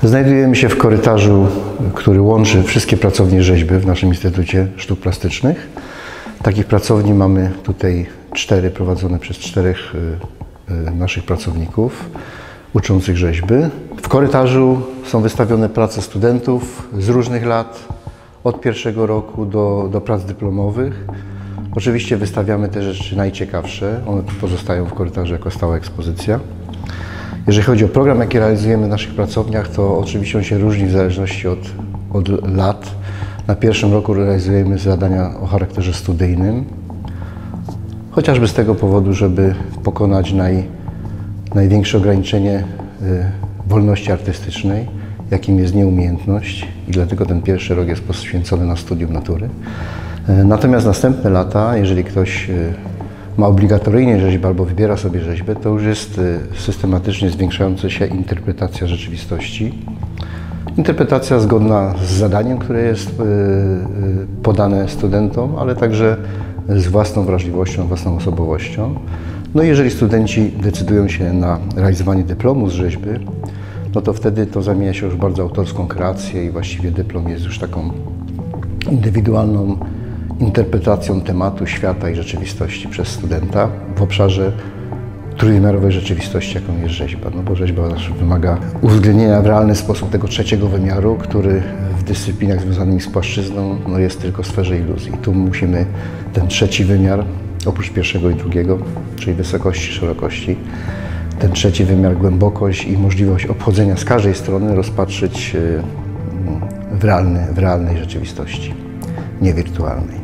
Znajdujemy się w korytarzu, który łączy wszystkie pracownie rzeźby w naszym Instytucie Sztuk Plastycznych. Takich pracowni mamy tutaj 4, prowadzone przez 4 naszych pracowników uczących rzeźby. W korytarzu są wystawione prace studentów z różnych lat, od pierwszego roku do prac dyplomowych. Oczywiście wystawiamy te rzeczy najciekawsze, one pozostają w korytarzu jako stała ekspozycja. Jeżeli chodzi o program, jaki realizujemy w naszych pracowniach, to oczywiście on się różni w zależności od lat. Na pierwszym roku realizujemy zadania o charakterze studyjnym, chociażby z tego powodu, żeby pokonać największe ograniczenie wolności artystycznej, jakim jest nieumiejętność, i dlatego ten pierwszy rok jest poświęcony na studium natury. Natomiast następne lata, jeżeli ktoś ma obligatoryjnie rzeźbę albo wybiera sobie rzeźbę, to już jest systematycznie zwiększająca się interpretacja rzeczywistości. Interpretacja zgodna z zadaniem, które jest podane studentom, ale także z własną wrażliwością, własną osobowością. No i jeżeli studenci decydują się na realizowanie dyplomu z rzeźby, no to wtedy to zamienia się już w bardzo autorską kreację i właściwie dyplom jest już taką indywidualną interpretacją tematu, świata i rzeczywistości przez studenta w obszarze trójwymiarowej rzeczywistości, jaką jest rzeźba. No bo rzeźba wymaga uwzględnienia w realny sposób tego trzeciego wymiaru, który w dyscyplinach związanymi z płaszczyzną jest tylko w sferze iluzji. Tu musimy ten trzeci wymiar, oprócz pierwszego i drugiego, czyli wysokości, szerokości, ten trzeci wymiar, głębokość i możliwość obchodzenia z każdej strony rozpatrzyć w realnej rzeczywistości, nie wirtualnej.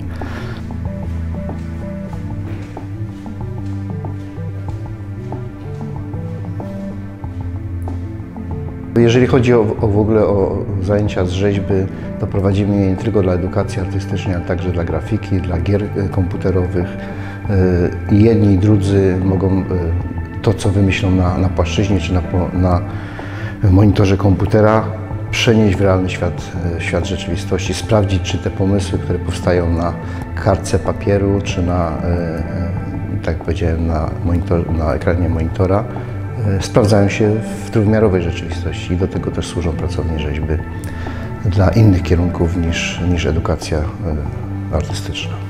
Jeżeli chodzi w ogóle o zajęcia z rzeźby, to prowadzimy je nie tylko dla edukacji artystycznej, ale także dla grafiki, dla gier komputerowych. I jedni i drudzy mogą to, co wymyślą na płaszczyźnie czy na monitorze komputera, przenieść w realny świat rzeczywistości, sprawdzić, czy te pomysły, które powstają na kartce papieru, czy tak jak powiedziałem, na ekranie monitora, sprawdzają się w trójwymiarowej rzeczywistości i do tego też służą pracownie rzeźby dla innych kierunków niż edukacja artystyczna.